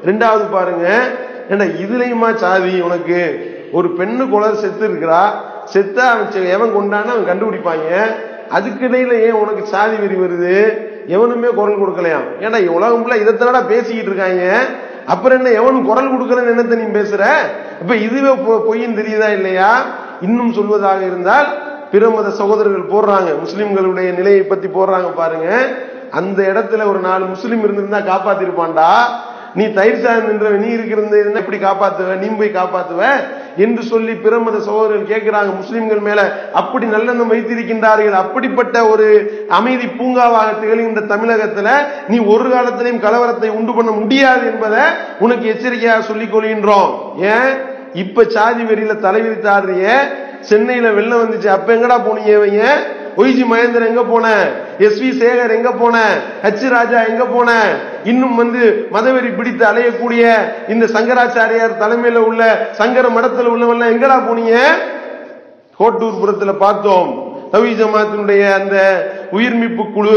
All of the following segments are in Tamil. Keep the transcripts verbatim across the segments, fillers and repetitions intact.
ரெண்டாவது பாருங்க, ஏன்னா இதுலயுமா சாதி உனக்கு? ஒரு பெண்ணு கொலை செத்து இருக்கிறா, செத்தா அவன் எவன் கொண்டான்னு அவன் கண்டுபிடிப்பாங்க. அதுக்கு இடையில ஏன் உனக்கு சாதி வெறி வருது? எவனுமே குரல் கொடுக்கலையாம். ஏன்னா உலகம் ஃபுல்லா இதைத்தானடா பேசிக்கிட்டு இருக்காங்க. அப்புறம் என்ன எவனும் குரல் கொடுக்கலன்னு என்னத்த நீ பேசுற? இப்ப இதுவே பொய்ன்னு தெரியுதா இல்லையா? இன்னும் சொல்வதாக இருந்தால் பிற மத சகோதரர்கள் போடுறாங்க, முஸ்லிம்களுடைய நிலையை பத்தி போடுறாங்க பாருங்க. அந்த இடத்துல ஒரு நாலு முஸ்லிம் இருந்திருந்தா காப்பாத்திருப்பான்டா. நீ தயிர் சாதம் நின்ற நீ இருக்கிறது எப்படி காப்பாத்துவ? நீ போய் காப்பாத்துவ என்று சொல்லி பிற மத சகோதரர்கள் கேட்கிறாங்க. முஸ்லிம்கள் மேல அப்படி நல்லெண்ணம் வைத்திருக்கின்றார்கள். அப்படிப்பட்ட ஒரு அமைதி பூங்காவாக திகழ்கின்ற தமிழகத்துல நீ ஒரு காலத்திலையும் கலவரத்தை உண்டு பண்ண முடியாது என்பதை உனக்கு எச்சரிக்கையாக சொல்லிக் கொள்கின்றோம். ஏன் இப்ப சாதி வெறியில தலைவிரித்தாடுறிய? சென்னையில வெள்ளம் வந்துச்சு, அப்ப எங்கடா போனீங்க? ஒய்ஜி மகேந்திரன் எங்க போன? எஸ் வி சேகர் எங்க போன? ஹச் ராஜா எங்க போன? இன்னும் வந்து மதவெறி பிடித்து அலையக்கூடிய இந்த சங்கராச்சாரியார் தலைமையில உள்ள சங்கர மடத்துல உள்ளவெல்லாம் எங்கடா போனீங்க? கோட்டூர்புரத்துல பார்த்தோம். தவி ஜமாத்தினுடைய அந்த உயிர் மீட்பு குழு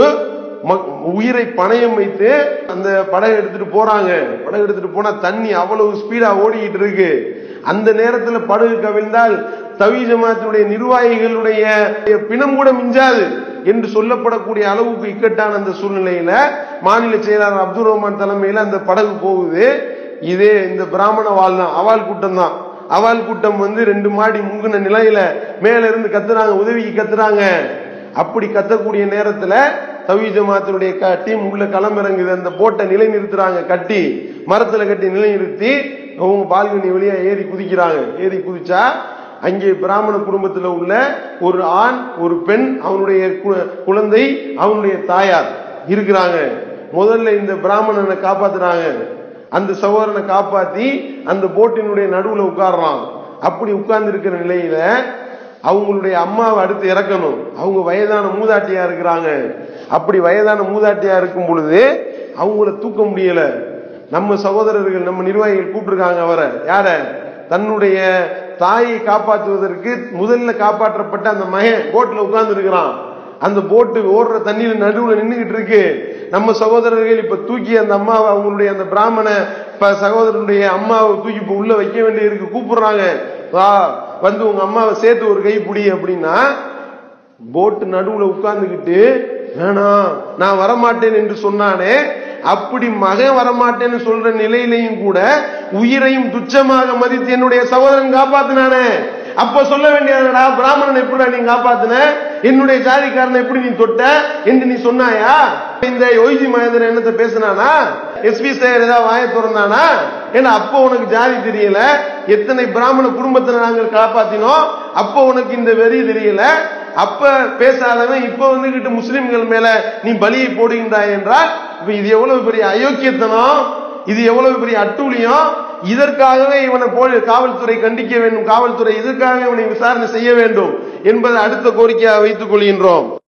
உயிரை பணயம் வைத்து அந்த படகு எடுத்துட்டு போறாங்க. படகு எடுத்துட்டு போனா தண்ணி அவ்வளவு ஸ்பீடா ஓடிக்கிட்டு இருக்கு. அந்த நேரத்துல படகு கவிழ்ந்தால் தவி ஜமாத்தினுடைய நிர்வாகிகளுடைய பிணம் கூட மிஞ்சாது என்று சொல்லப்படக்கூடிய அளவுக்கு இக்கட்டான அந்த சூழ்நிலையில மாநில செயலாளர் அப்துல் ரஹ்மான் தலைமையில அந்த படகு போகுது. இதே இந்த பிராமண வாழ் தான், அவால் கூட்டம் தான். அவால் கூட்டம் வந்து ரெண்டு மாடி முங்குன நிலையில மேல இருந்து கத்துறாங்க, உதவிக்கு கத்துறாங்க. அப்படி கத்தக்கூடிய நேரத்துல தவி ஜமாத்தினுடைய டீம் உள்ள களமிறங்குது. அந்த போட்டை நிலை நிறுத்துறாங்க, கட்டி மரத்துல கட்டி நிலை நிறுத்தி அவங்க பால்கனி வழியா ஏறி குதிக்கிறாங்க. ஏறி குதிச்சா அங்கே பிராமண குடும்பத்தில் உள்ள ஒரு ஆண், ஒரு பெண், அவனுடைய குழந்தை, அவனுடைய தாயார் இருக்கிறாங்க. முதல்ல இந்த பிராமணனை காப்பாத்துறாங்க. அந்த சகோதரனை காப்பாத்தி அந்த போட்டினுடைய நடுவுல உட்கார்றான். அப்படி உட்கார்ந்து இருக்கிற நிலையில அவங்களுடைய அம்மாவை அடுத்து இறக்கணும். அவங்க வயதான மூதாட்டியா இருக்கிறாங்க. அப்படி வயதான மூதாட்டியா இருக்கும் பொழுது அவங்கள தூக்க முடியல. நம்ம சகோதரர்கள், நம்ம நிர்வாகிகள் கூப்பிட்டுருக்காங்க அவரை. யார? தன்னுடைய தாயை காப்பாற்றுவதற்கு முதல்ல காப்பாற்றப்பட்ட அந்த மகன் போட்ல உட்கார்ந்து இருக்கிறான். அந்த போட்டு ஓடுற தண்ணியில நடுவுல நின்றுகிட்டு இருக்கு. நம்ம சகோதரர்கள் இப்ப தூக்கி அந்த அம்மாவை, அவங்களுடைய அந்த பிராமண சகோதரனுடைய அம்மாவை தூக்கி இப்ப உள்ள வைக்க வேண்டிய இருக்கு. கூப்பிடுறாங்க, வா வந்து உங்க அம்மாவை சேர்த்து ஒரு கை பிடி அப்படின்னா, போட்டு நடுவுல உட்கார்ந்துகிட்டு வேணாம் நான் வரமாட்டேன் என்று சொன்னானே, அப்படி மகன் வரமாட்டேன்னு சொல்ற நிலையிலையும் கூட உயிரையும் துச்சமாக மதித்து என்னுடைய சகோதரன் காப்பாத்தினானே, அப்ப சொல்ல வேண்டியதுடா, பிராமணன் எப்படி நீ காப்பாத்தின, என்னுடைய ஜாதிக்காரனை எப்படி நீ தொட்ட என்று நீ சொன்னாயா? இந்த ஒய்ஜி மகேந்திரன் என்னத்தை பேசினானா? எஸ் பி சேகர் ஏதாவது வாயை திறந்தானா? ஏன்னா அப்போ உனக்கு ஜாதி தெரியல, எத்தனை பிராமண குடும்பத்தை நாங்கள் காப்பாத்தினோம், அப்போ உனக்கு இந்த வெறி தெரியல. அப்ப பேசாதவன் இப்ப வந்துகிட்டு முஸ்லிம்கள் மேல நீ பலியை போடுகின்றாய் என்றால் இப்ப இது எவ்வளவு பெரிய அயோக்கியத்தனம், இது எவ்வளவு பெரிய அட்டூழியம். இதற்காகவே இவனை போய் காவல்துறை கண்டிக்க வேண்டும், காவல்துறை இதற்காக இவனை விசாரணை செய்ய வேண்டும் என்பதை அடுத்த கோரிக்கையாக வைத்துக் கொள்கின்றோம்.